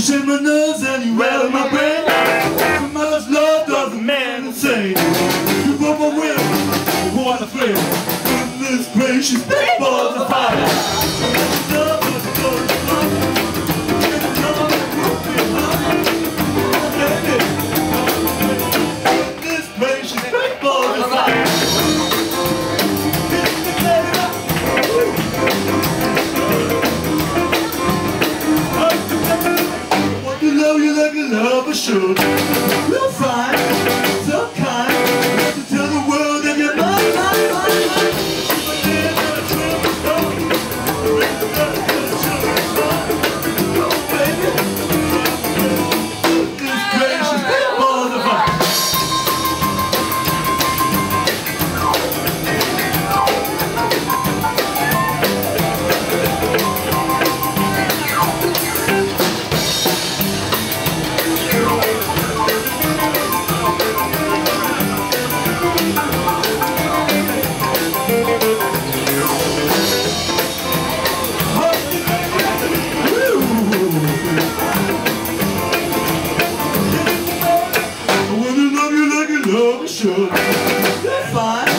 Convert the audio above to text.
shake my nerves and you rattle my brain. So much love does a man insane. You broke my will, what a flame. In this place, she's big balls of fire. Love is good, love. Love is good, love. In this place, she's big balls of fire. Love should. Real fine, so kind, to tell the world that you're mine, mine, mine, mine. Oh, baby, this gracious motherfucker. Love should. Fine.